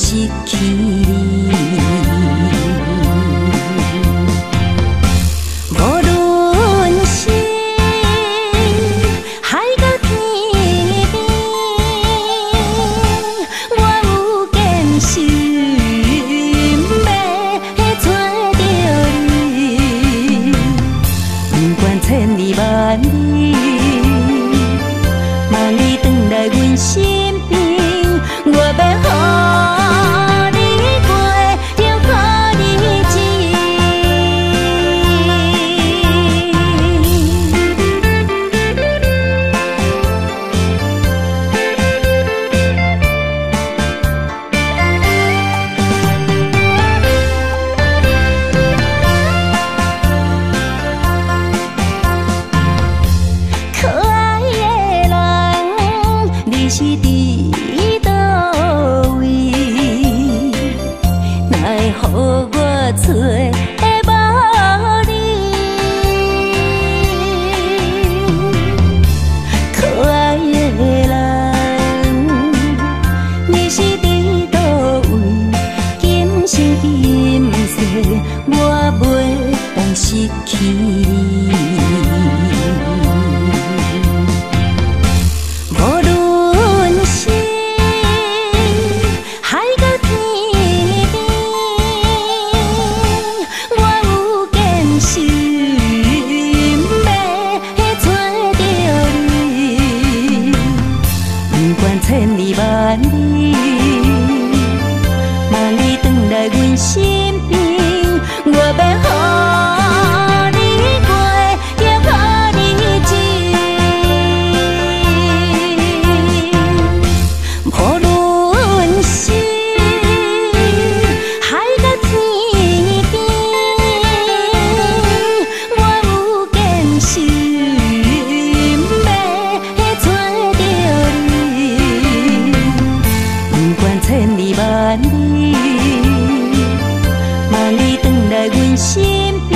失去你。无论是海角天边，我有坚心要找着你。不管千里万里，望你回来阮身边。我要予你过，又予你知。可爱的人，你是伫倒位？哪会予我找会无你？可爱的人，你是伫倒位？今生今世，我袂当失去你。无论是海角天边，我有坚心要找着你。不管千里万里，望你回来阮身边。我要予你过，又予你知。无论是海角天边，我有坚心要找着你。不管千里万里，望你回来阮身边。